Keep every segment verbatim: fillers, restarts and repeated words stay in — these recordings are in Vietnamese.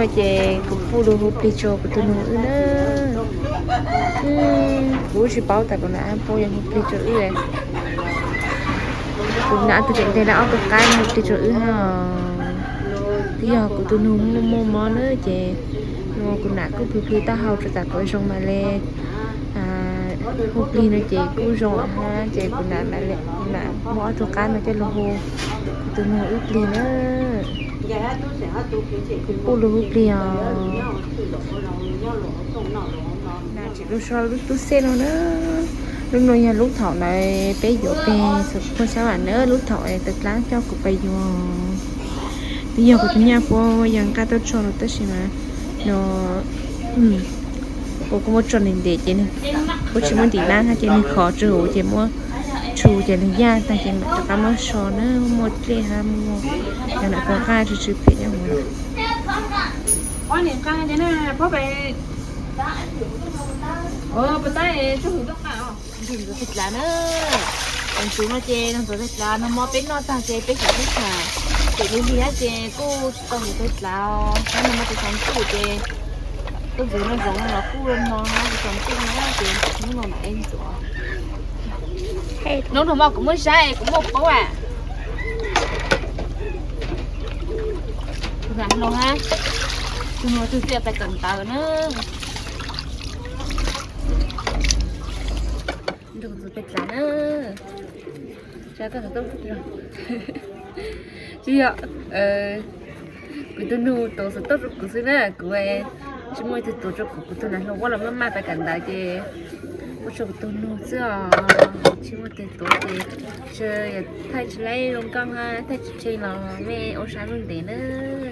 rồi chị cũng phụ đồ hộp đi cho của tôi nữa nữa bố chỉ bảo tại còn là phụ yang hộp đi cho ư này cũng đã tôi chạy đã có cái hộp đi cho ư ha thì giờ của tôi nữa mua mua nữa chị nó cũng đã cứ phơi ta hao cho ta coi xong mà lên hộp ly nó chị cũng rồi ha chị cũng đã lại là bỏ cho cái nó cho lô hồ từ nó ướp ly nữa cũng bù lô hộp ly à là chị lúc sau lúc tôi xem nó nữa lúc nói nhà lúc thọ này bé dỗ bé sụp con sao bạn nữa lúc thọ này tự láng cho cụ bây giờ bây giờ của tôi nhà po yang cá tôi cho nó tới xem mà nó cô có một tròn hình để chị này cô chỉ muốn tí lan ha chị này khó trừ chị mua trù chị này da ta chị mặc cho cá mỡ sò nữa một cái ha mua cho nó có cái thì chịu phết nhau rồi có những cái thế này có về ờ bữa tay chú hữu tất cả không dùng cái thịt lá nữa còn chú nó chê nó rồi thịt lá nó mua bếp nó ta chê bếp phải thịt là chị đi đi hết chê cô tao thì thịt lá nó mua từ sáng chú chê tôi vừa nó giống là khu luôn mà nó còn chung nó thì nhưng mà em rồi nó thằng cũng mới sai cũng một có à gắn nó ha chúng nó tôi phải cẩn thận nữa đừng rồi bệt lá nữa cha ta là tốt rồi chị ạ cái tôi nuôi tôi sẽ tốt được cái này của em chúng tôi thì tổ chức của tôi là nó quá là mất mặt tại cảnh đại thì có chỗ của tôi nuôi chứ chúng tôi thì tổ thì chơi thay chơi lấy lông căng ha thay chơi là mẹ ô sáng luôn để nữa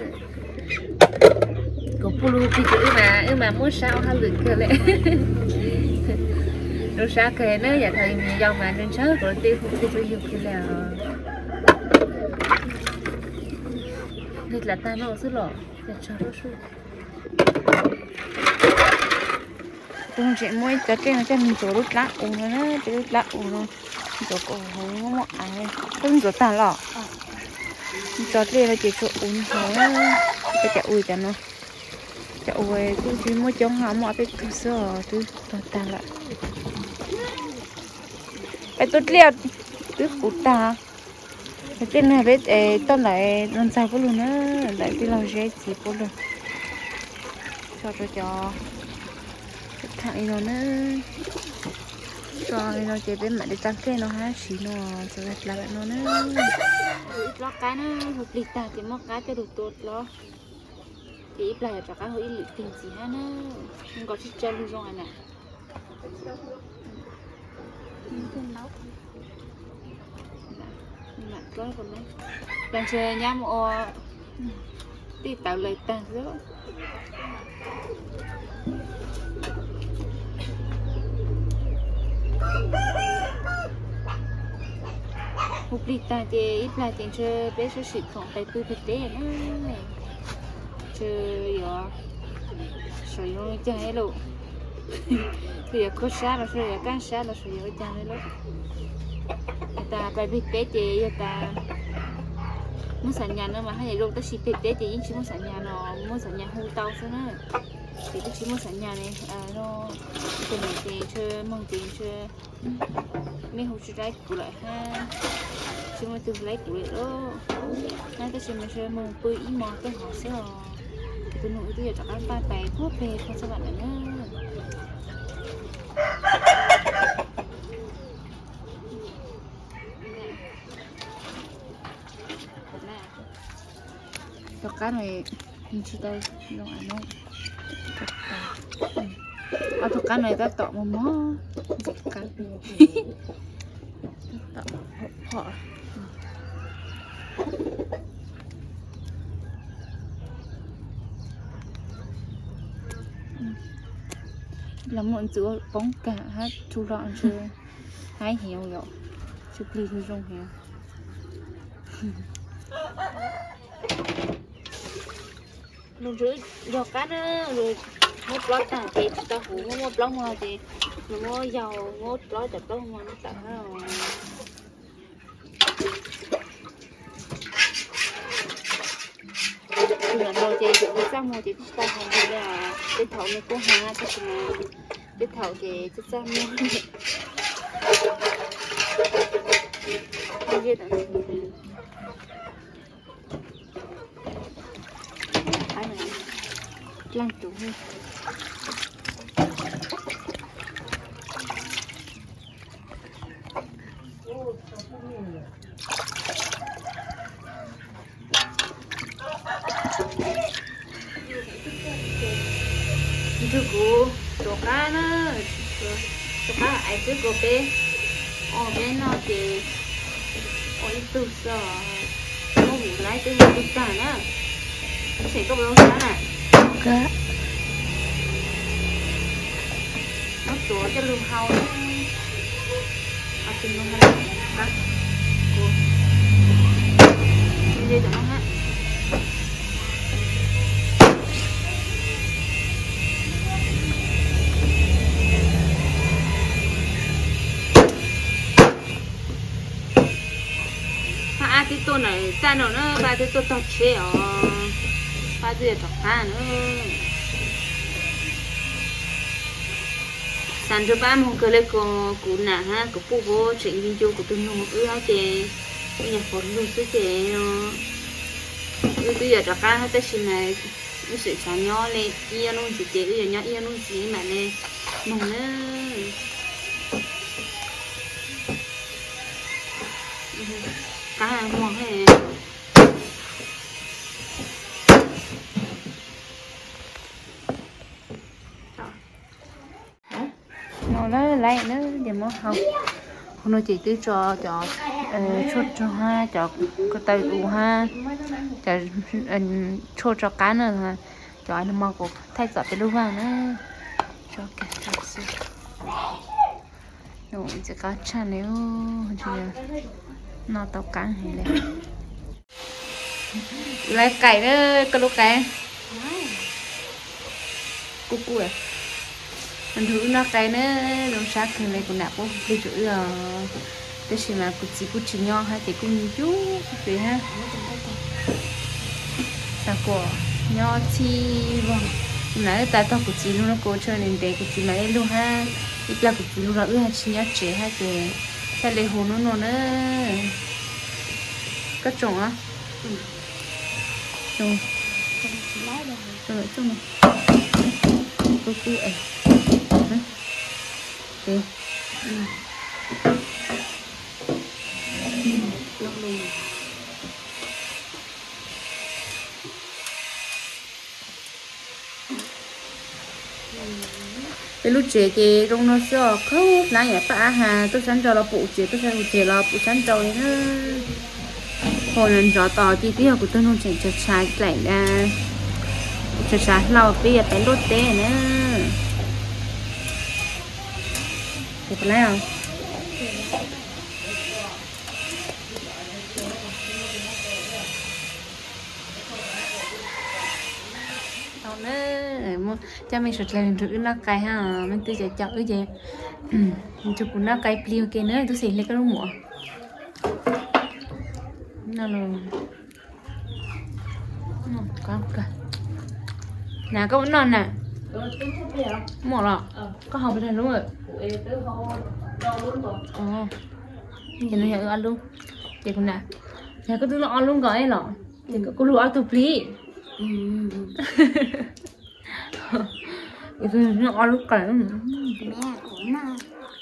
có pulu thì chữ mà nhưng mà muốn sao hai lượt kia lẽ rồi sao kề nữa giờ thầy mình dòng mà nên sớm rồi tiêu không tiêu phải dùng cái nào nên là ta nó rất lọ để cho nó xuống tôi chỉ mới cho cái nó cho mình chỗ lúc lá uống nó chỗ lúc lá uống nó chỗ cổ không có ai tôi chỗ ta lọ cho cái nó chỉ chỗ uống thôi cái chả ui cho nó chả ui tôi chỉ mới chống họ mọi cái thứ sữa tôi tôi ta lại cái tốt liệt tôi cút ta cái tên này biết tôi lại làm sao có luôn á lại cái lâu dễ chỉ có luôn cho cho cho thằng nó nữa rồi nó chỉ bên mặt để tăng cái nó há xí nó cho lại là nó nữa lót cái nó hợp lý ta thì móc cái cho đủ tốt lo thì ít lại cho cái hơi lịch tình gì ha nó không có chiếc chân luôn rồi nè mặt có còn đấy đang chơi nhá một đi tạo lời ta rất mục đích ta thì ít là tiền chơi bé số xịt không tay tư thực tế nữa chơi giờ sử dụng chơi hết luôn thì có sát là sử dụng các sát là sử dụng chơi hết luôn ta bài thực tế thì ta muốn sản nhà nữa mà hay luôn ta xịt thực tế thì chỉ muốn sản nhà nó muốn sản nhà hưu tàu thôi nữa thì tôi chỉ muốn sản nhà này à nó từ này thì chơi mong tiền chơi mấy hôm chơi trái của lại ha chơi mà từ lấy của lại đó nay tôi chơi mà chơi mong bơi ý mò tôi hỏi sẽ là tôi nuôi tôi giờ cho ăn ba bè thuốc về không sao bạn nữa cho cái này mình chỉ đây nó ăn nó à thuộc cái này ta tọ một mó cái họ là mọi chỗ bóng cả hát chú lọn chơi hái heo rồi chụp ly thôi trong heo mình rửa giò cá đó rồi một lót à thì ta hủ một lót mà thì nó dầu một lót chặt lót mà nó tặng nó là thôi thì sao mua thì ta không biết là cái thầu này có há cái gì cái thầu thì chắc sao mua không biết là ai mà lăn tủ hơn thứ cũ đồ cá nó đồ cá ai cứ có bé ở bên nó thì ở từ giờ nó ngủ lại từ từ từ nữa sẽ có bao giá này cá nó tổ cho lùm hao nó ở trên nó hay cá cô đi cho nó ha cái tô này ta nó nó ba cái tô to chế ở ba cái to cá nữa sản cho ba một cái lấy cô cụ nà ha cụ phụ vô chuyện viên chu của tôi nó một ứ áo chè bây giờ còn luôn cái chè nó bây giờ to cá hết tới xin này nó sẽ xả nhỏ lên ia luôn chỉ chè bây giờ nhỏ ia luôn chỉ mà này mong nữa cá ngon thế nó nó lại nó để mà không không nó chỉ cứ cho cho chốt cho ha cho cái tay u ha cho chốt cho cá nữa ha cho anh mà có thay giọt cái lúc vào nữa cho cái thật sự rồi sẽ có chả nếu thì nó tao cắn hay là lấy cày nữa cái lúc cày cú cú à mình thử nó cày nữa làm sao thì này cũng nạp cũng đi chửi là cái gì mà cú chỉ cú chỉ nho hay thì cũng chú gì ha sao của nho chi vâng nãy ta tao cú chỉ luôn nó cố chơi nên để cú chỉ mà lên luôn ha ít là cú chỉ luôn là ư hay chi nhá trẻ hay thì hay lấy hồ nó nó nữa các trồng á trồng trồng lại trồng này cô cô ấy thế cái lúc trẻ thì trong nó sẽ khâu nãy nhà bà hà tôi sẵn cho là phụ trẻ tôi sẵn trẻ là phụ sẵn cho nó hồi lần rõ tỏ thì bây giờ của tôi không chẳng chặt trái lại là chặt trái lâu bây giờ bánh đốt tế nữa thì phải lấy không tao nữa cho mình sụt lên thử nó cay ha mình tự chạy chọn cái gì chụp nó cay pliu kia nữa tôi xịt lên cái lúc muộn nó luôn con cả nè có vẫn non nè một lọ có học bên này đúng rồi ờ nhìn nó hiểu ăn luôn thì con nè nhà có thứ nó ăn luôn gọi lọ thì có lúa ăn tụt lý thì nó ăn luôn cả mẹ cũng mà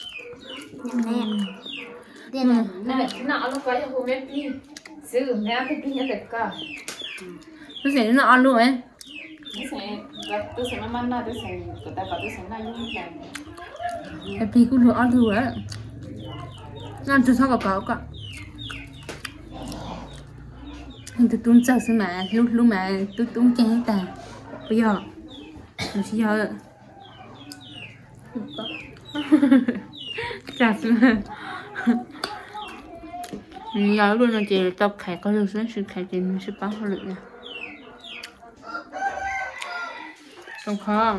mẹ nè nó ăn luôn cái hôm nay điซื้อแม่ก็กินอย่างเด็กก็ตัวเสียนี่อ่อนรู้ไหมตัวเสียแบบตัวเสียมันน่าตัวเสียก็แต่แบบตัวเสียน่ายุ่งจังแต่พี่กูรู้อ่อนรู้อ่ะนั่นจะชอบกับเขาก็ตัวตุ้งจับสิมาลูกลูกมาตัวตุ้งแกงแต่ไปหยอกมันชิหยอกจับสิมาnhớ luôn là chị tập khải có được rất sự khải thì mình sẽ bán hoa lựu nè không khó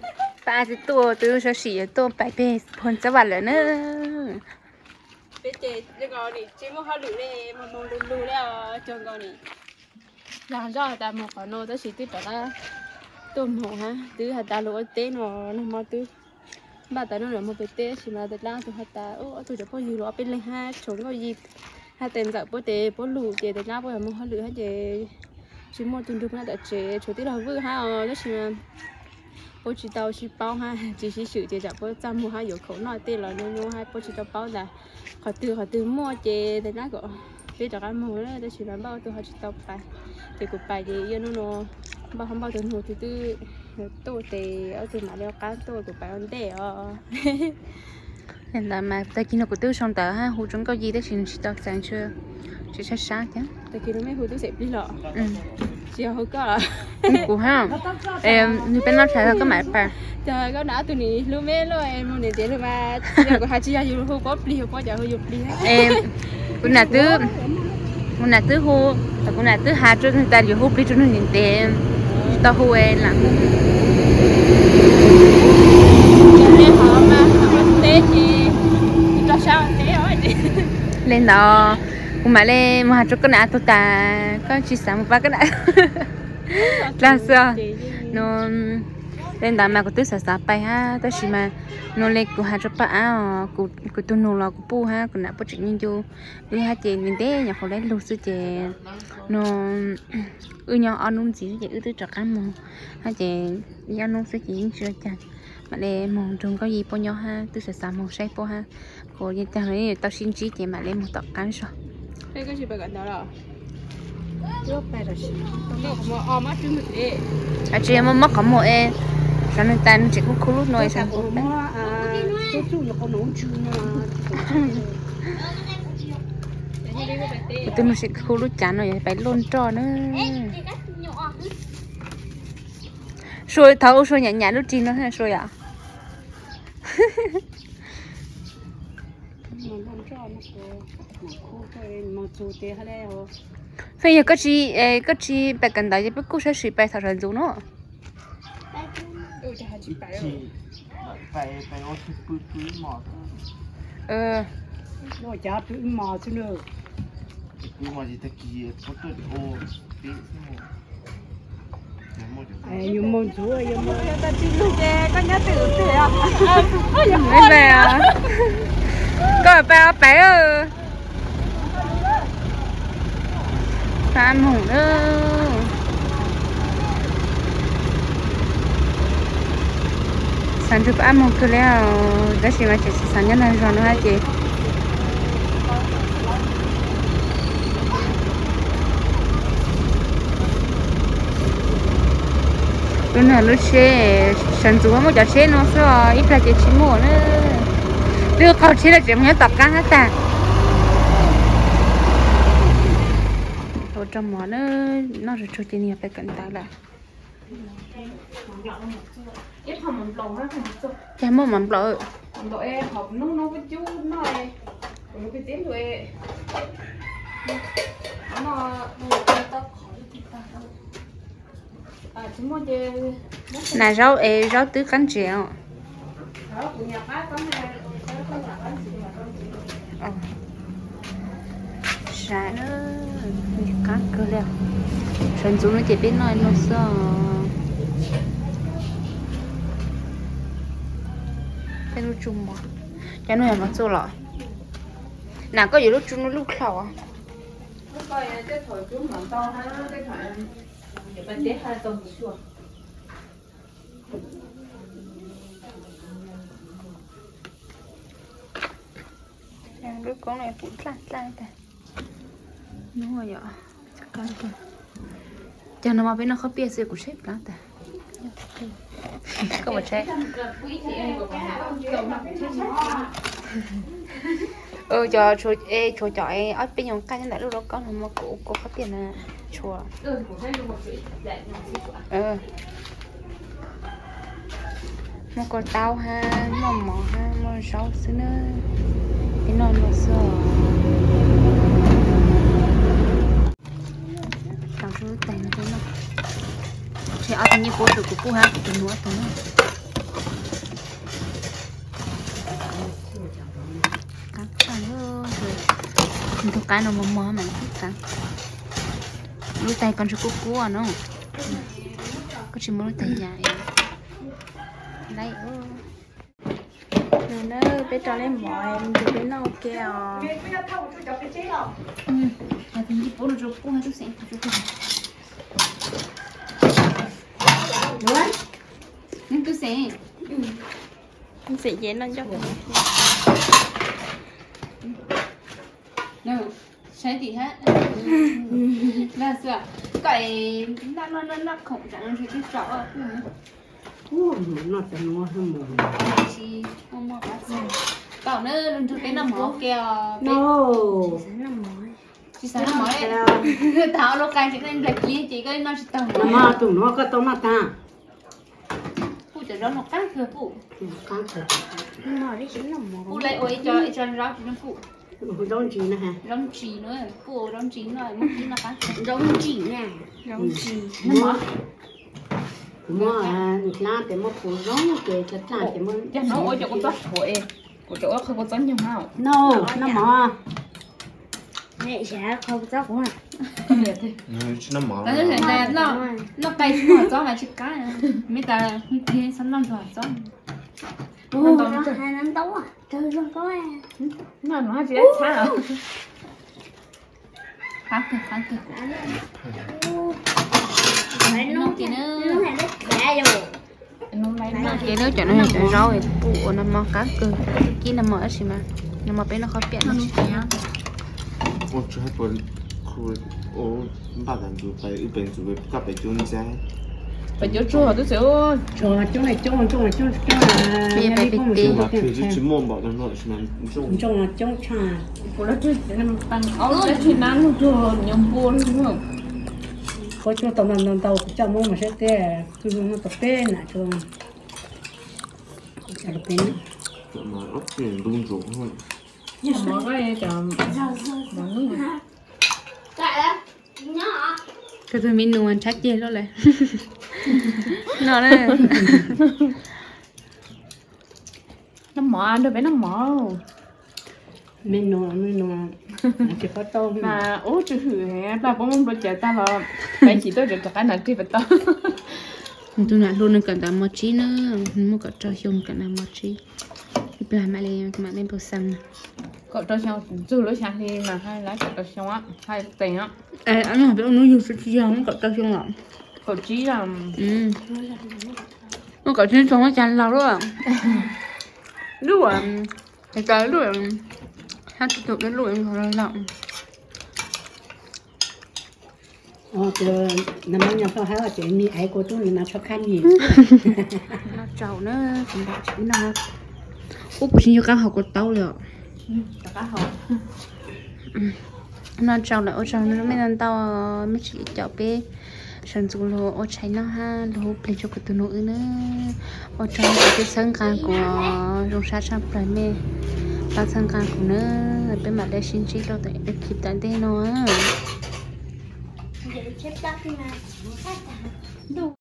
ba cái tua từ cho xỉ tua bảy bê phun cho bạn nữa nữa bé chè nè cái con nè chỉ một họ lử nè một một lử lử nè chồng con nè làm cho ta một khoản nô tới chỉ tiếp đó tôm hổ ha tứ hạt ta lúa té nó nó mà tứ bà ta nó là một cái té chỉ mà thật lang tứ hạt ta ô tứจะพออยู่รอเป็นเลยฮะชนก็ยีฮะเต็มจากพอเตะพอลูเจแต่langพอหามันเขาเหลือฮะเจชิมหมดจนทุกนั้นแต่เจชนที่เราvưฮะอ๋อแล้วชิมพอchỉ tao chỉ bao ha chỉ chỉ sự chỉจากพอจำหัวฮะอยู่เขาหน่อยเตะเราโน่ๆฮะพอchỉ tao bao là họ từ họ từ mua จแต่langก็bây giờ cái mồi đấy chỉ là bao từ họ chỉ tao phải thì cũng phải gì yên nó bao không bao từ hồ từ từ tôi thì ở từ mà đeo cá tôi cũng phải ăn đẻ hiện tại mà tại khi nó cũng từ xong tờ ha hồ chúng có gì đấy chỉ chỉ tao sáng chưa chỉ sát sát chứ tại khi nó mấy hồ tôi sẽ đi lọ chỉ hồ có của ha em như bên nó thấy là có mãi phải trời có đã tụi này luôn mấy luôn em luôn này chỉ là mà giờ có hai chị hay dùng hồ bóp đi hồ bóp giờ hồ dùng đi em cũng là tứ cũng là tứ hồ cũng là tứ hai chỗ người ta dùng hồ đi chỗ nó nhìn tiền tao hồ em là nên họ mà họ té thì cho sao té rồi lên đó cũng mà lên mà chỗ cái nào tôi ta có chỉ sáng một vài cái nào là sao nó lên đó mà có tứ sả sả bay ha tới chỉ mà nó lên của hai chỗ ba à của của tôi nô là của pu ha của nãy bữa chuyện như vô đi hai chị mình té nhà họ lấy lúa sư chị nó ư nhau ăn uống gì chị ư tứ trọ cá mù hai chị đi ăn uống sư chị chưa chặt mà để mong trông có gì po nhau ha tứ sả sả màu say po ha của như ta nói tao xin chỉ chị mà lên một tọt cán sao đây cái gì phải gần đó rồi chưa phải rồi nó có mà ôm mắt trứng mực đi à chị em mất có một em sao nên ta chỉ có khô lút nói sao cũng mà tôi chú nó có nấu chua tôi nó sẽ khô lút chán rồi phải lôn trò nữa rồi thấu rồi nhả nhả lút chín nó hay rồi à bây giờ cái gì cái gì bài cần đại chỉ biết cố sẽ suy bài thảo luận chúng nó phải phải ô thứ cứ cứ mò ờ nó chả thứ mò chứ nữa cứ mò gì ta kia có tôi ô tí ai nhung môn chú ai nhung môn ta chỉ lúc kia có nhớ từ từ à mấy về à có bé bé ơ ăn hùng nữa sản xuất ăn một cái leo đó chỉ mà chỉ sản nhân hàng rồi nữa hả chị lúc nào lúc xe sản xuất một chỗ xe nó sao ít là chỉ chỉ mua nữa đưa khẩu chỉ là chỉ muốn tập cá hết à rồi trong mỏ nó nó rồi cho chị nhiều phải cẩn thận lại chả mua mắm lợn đội học nó nó với chú nó này nó cái tiếng rồi nó à chúng mua chơi này rau ê rau tứ cánh trèo xả nó cá cơ leo sản xuất nó chỉ biết nói nó sợ cái lúc chung mà cái này nó做了哪个有lúc chung nó lúc khẩu à cái thổi chúng mà to ha cái thổi để bên đấy hai tông chua đứa con này cũng lăn lăn ta đúng rồi ạ chắc con rồi cho nó mà bên nó không biết gì của sếp lắm ta không phải sếp ừ cho cho ê cho cho em ở bên nhóm canh lại lúc đó con mà cụ cụ có tiền là chùa ừ một con tao ha một mỏ ha một rau xứ nữa cái non nó sờ tao số tay nó thế nào thì ở như cô được của cô ha từ nữa từ nữa cắt cắt rồi cái nó mò mò mà nó thích cả lúa tay con cho cú cú à nó có chỉ muốn lúa tay dài đây rồi nó bé cho lên mọi em thì bé nó kêu ừ à thì đi bố nó cho cú hay chút xíu chút xíu đúng nhưng cứ xíu anh sẽ dễ lên cho đâu sai thì hết là sao cái nó nó nó nó không chẳng nó cái rõ Ủa, nó sẽ nó hơn một. chị không mua bát gì cậu nó lần trước cái nằm mỏ kìa No. chị sáng nằm mỏ đấy thảo lúc cái chị nên đẹp gì chị cái nó chỉ tầm Nó mà tụi nó có tông nó ta. phụ trợ đó nó cắt thừa phụ Cắn thử. nó đi chính là một phụ lại ôi cho cho rau chị nó phụ Giống gì nè hả? rau chỉ nữa phụ rau chỉ nữa mất tí nó cắt Giống gì nè. giống gì nó mỏ Mua à, lá thì mua phụ giống kì cho cha thì mua. cho nó ôi chỗ con tóc của em của chỗ không có tóc nhiều màu No, nó mò. mẹ sẽ không tóc của nó mở nó sẽ là nó nó cay chúng nó cho mà chỉ cái mấy ta thế sắm năm rồi cho Ủa, nó hai năm tấu à? Trời ơi, có à. nó nói gì đấy à khá cực khá cực Phải nó thì nó nó là đất bẻ rồi. nó lấy nó cái nó cho nó cho rau thì phụ nó mò cá cơ kia nó mò gì mà nó mò bé nó khó biết nó 我只还不哭，我把人就ไป一边就ไปกลับไปจุนใจ phải chỗ chua tôi sẽ Trời, chỗ này chỗ này chỗ này chỗ này chỗ này. Bây giờ phải biết đi. 嘛，佢就只摸冇人咯，是咪？中 Chỗ này chỗ cha. của nó chơi để nó tăng áo nó chơi nắng cho nhom buồn đúng không Có chỗ tao nằm tao cho mua mà sẽ té, cứ nó tập té nè cho. Chả được bên. 嘛，我全动作thôi。 mà cái cho cái tôi mình nuôi chắc gì đó lại nó đây nó mỏ đâu phải nó mỏ Mình nuôi mình nuôi. Chỉ có tôm. mà ố chưa thử hả ta bỗng bỗng chờ ta là phải chỉ tôi được cái nào kia phải tao tôi nói luôn cần ta một chi nữa mua cả cho dùng cả là một chi bây giờ mẹ lên mẹ lên bầu xanh cậu cho xong dù lối sáng thì mà hai lá cậu cho xong á hai tiền á ê anh hỏi biết ông nói dùng sự chi không cậu cho dùng lắm cậu chỉ là ừ nó cậu chỉ dùng nó chăn lâu rồi lúc à cái cái lúc hai chục chục đến lúc em còn lắm Ờ, từ năm nay nhà tao hay là chuyện mi ấy của tôi là cho khăn gì. nó trâu nó cũng đã chỉ nó úp của xin cho cá học của tao rồi cá hộp nó trâu là ô trâu nó mới ăn tao mới chỉ chọn bé sản xuất lô ô cháy nó ha lô plei cho cái tụi nó nữa ô trâu cái sân can của rong sa sang phải mê ta sân can của nó bên mặt đây xin chỉ đâu để kịp tận thế nó